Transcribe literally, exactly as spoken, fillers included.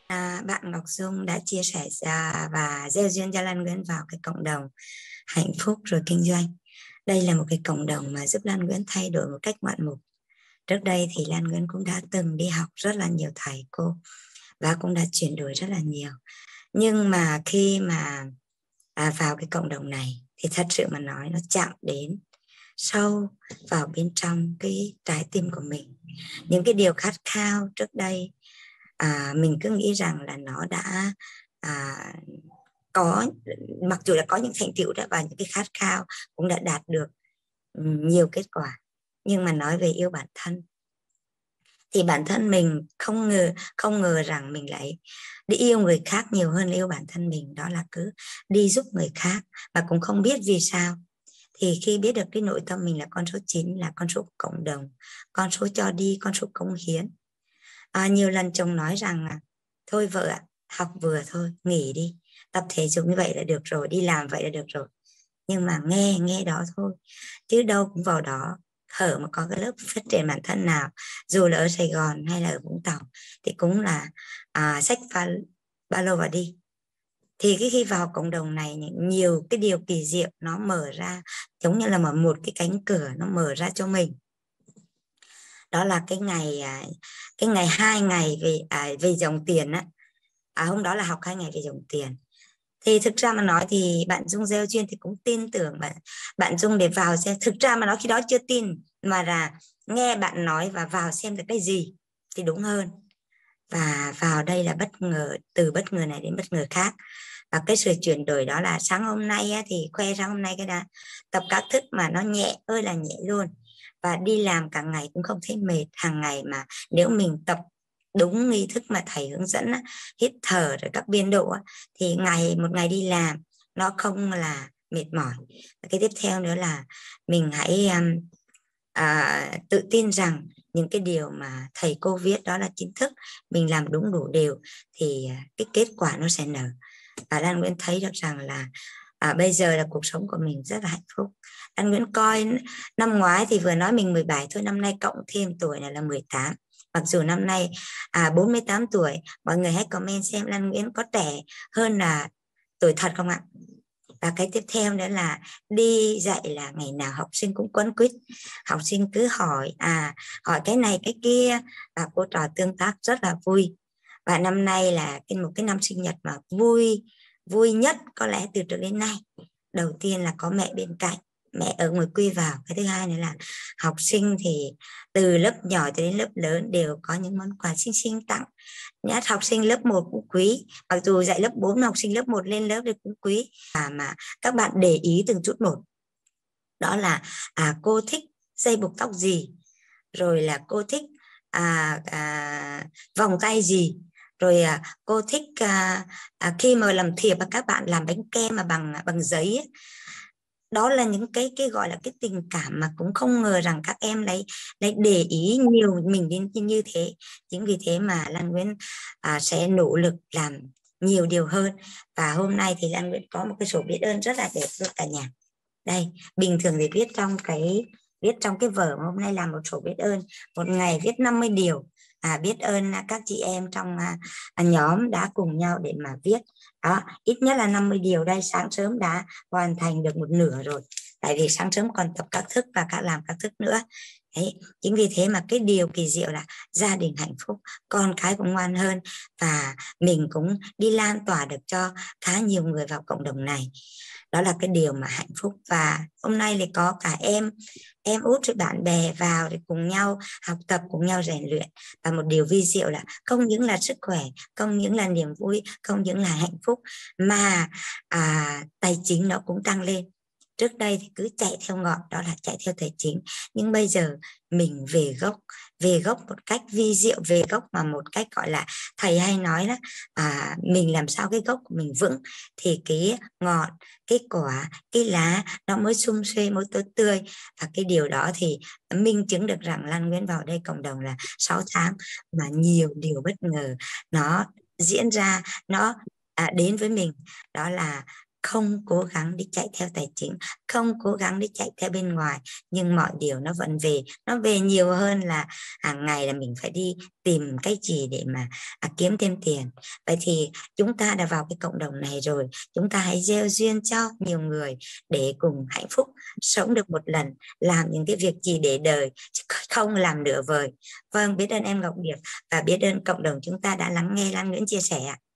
À, bạn Ngọc Dung đã chia sẻ ra và gieo duyên cho Lan Nguyễn vào cái cộng đồng hạnh phúc rồi kinh doanh. Đây là một cái cộng đồng mà giúp Lan Nguyễn thay đổi một cách ngoạn mục. Trước đây thì Lan Nguyễn cũng đã từng đi học rất là nhiều thầy cô và cũng đã chuyển đổi rất là nhiều. Nhưng mà khi mà à, vào cái cộng đồng này thì thật sự mà nói nó chạm đến sâu vào bên trong cái trái tim của mình. Những cái điều khát khao trước đây à, mình cứ nghĩ rằng là nó đã à, có, mặc dù là có những thành tựu đã và những cái khát khao cũng đã đạt được nhiều kết quả, nhưng mà nói về yêu bản thân thì bản thân mình không ngờ không ngờ rằng mình lại đi yêu người khác nhiều hơn yêu bản thân mình. Đó là cứ đi giúp người khác mà cũng không biết vì sao. Thì khi biết được cái nội tâm mình là con số chín, là con số của cộng đồng, con số cho đi, con số cống hiến. À, nhiều lần chồng nói rằng là thôi vợ ạ, học vừa thôi, nghỉ đi, tập thể dục như vậy là được rồi, đi làm vậy là được rồi. Nhưng mà nghe nghe đó thôi, chứ đâu cũng vào đó hở mà có cái lớp phát triển bản thân nào, dù là ở Sài Gòn hay là ở Vũng Tàu thì cũng là à, xách ba, ba lô và đi. Thì cái khi vào cộng đồng này, nhiều cái điều kỳ diệu nó mở ra, giống như là mở một cái cánh cửa nó mở ra cho mình. Đó là cái ngày cái ngày hai ngày về à, về dòng tiền á. À, hôm đó là học hai ngày về dòng tiền. Thì thực ra mà nói thì bạn Dung gieo duyên thì cũng tin tưởng bạn bạn Dung để vào xem. Thực ra mà nói khi đó chưa tin, mà là nghe bạn nói và vào xem được cái gì thì đúng hơn. Và vào đây là bất ngờ, từ bất ngờ này đến bất ngờ khác. Và cái sự chuyển đổi đó là sáng hôm nay á, thì khoe ra hôm nay cái đã tập các thức mà nó nhẹ ơi là nhẹ luôn. Và đi làm cả ngày cũng không thấy mệt. Hàng ngày mà nếu mình tập đúng nghi thức mà thầy hướng dẫn á, hít thở rồi các biên độ á, thì ngày một ngày đi làm nó không là mệt mỏi. Cái tiếp theo nữa là mình hãy um, à, tự tin rằng những cái điều mà thầy cô viết đó là chính thức, mình làm đúng đủ đều thì cái kết quả nó sẽ nở. Và Lan Nguyễn thấy được rằng là à, bây giờ là cuộc sống của mình rất là hạnh phúc. Lan Nguyễn coi năm ngoái thì vừa nói mình mười bảy thôi, năm nay cộng thêm tuổi này là mười tám. Mặc dù năm nay à, bốn mươi tám tuổi, mọi người hãy comment xem Lan Nguyễn có trẻ hơn là tuổi thật không ạ? Và cái tiếp theo nữa là đi dạy là ngày nào học sinh cũng quấn quýt, học sinh cứ hỏi à hỏi cái này cái kia và cô trò tương tác rất là vui. Và năm nay là cái một cái năm sinh nhật mà vui vui nhất có lẽ từ trước đến nay. Đầu tiên là có mẹ bên cạnh, mẹ ở ngoài quy vào. Cái thứ hai nữa là học sinh thì từ lớp nhỏ cho đến lớp lớn đều có những món quà xinh xinh tặng. Nhát học sinh lớp một cũng quý, mặc dù dạy lớp bốn học sinh lớp một lên lớp thì cũng quý. À, mà các bạn để ý từng chút một. Đó là à, cô thích dây buộc tóc gì, rồi là cô thích à, à, vòng tay gì, rồi à, cô thích à, à, khi mà làm thiệp và các bạn làm bánh kem mà bằng bằng giấy ấy. Đó là những cái cái gọi là cái tình cảm mà cũng không ngờ rằng các em lấy lấy để ý nhiều mình đến như thế. Chính vì thế mà Lan Nguyễn à, sẽ nỗ lực làm nhiều điều hơn. Và hôm nay thì Lan Nguyễn có một cái sổ biết ơn rất là đẹp luôn cả nhà. Đây, bình thường thì viết trong cái viết trong cái vở, mà hôm nay làm một sổ biết ơn, một ngày viết năm mươi điều à, biết ơn các chị em trong à, nhóm đã cùng nhau để mà viết đó, ít nhất là năm mươi điều. Đây, sáng sớm đã hoàn thành được một nửa rồi, tại vì sáng sớm còn tập các thức và các làm các thức nữa. Đấy, chính vì thế mà cái điều kỳ diệu là gia đình hạnh phúc, con cái cũng ngoan hơn, và mình cũng đi lan tỏa được cho khá nhiều người vào cộng đồng này. Đó là cái điều mà hạnh phúc. Và hôm nay thì có cả em em út với bạn bè vào để cùng nhau học tập, cùng nhau rèn luyện. Và một điều vi diệu là không những là sức khỏe, không những là niềm vui, không những là hạnh phúc, mà à, tài chính nó cũng tăng lên. Trước đây thì cứ chạy theo ngọn, đó là chạy theo tài chính, nhưng bây giờ mình về gốc, về gốc một cách vi diệu, về gốc mà một cách gọi là thầy hay nói đó, à, mình làm sao cái gốc của mình vững thì cái ngọn, cái quả, cái lá nó mới sum xuê, mới tốt tươi. Và cái điều đó thì minh chứng được rằng Lan Nguyễn vào đây cộng đồng là sáu tháng mà nhiều điều bất ngờ nó diễn ra, nó à, đến với mình. Đó là không cố gắng đi chạy theo tài chính, không cố gắng đi chạy theo bên ngoài, nhưng mọi điều nó vẫn về, nó về nhiều hơn là hàng ngày là mình phải đi tìm cái gì để mà à, kiếm thêm tiền. Vậy thì chúng ta đã vào cái cộng đồng này rồi, chúng ta hãy gieo duyên cho nhiều người để cùng hạnh phúc sống được một lần, làm những cái việc gì để đời, chứ không làm nửa vời. Vâng, biết ơn em Ngọc Điệp và biết ơn cộng đồng chúng ta đã lắng nghe Lan Nguyễn chia sẻ.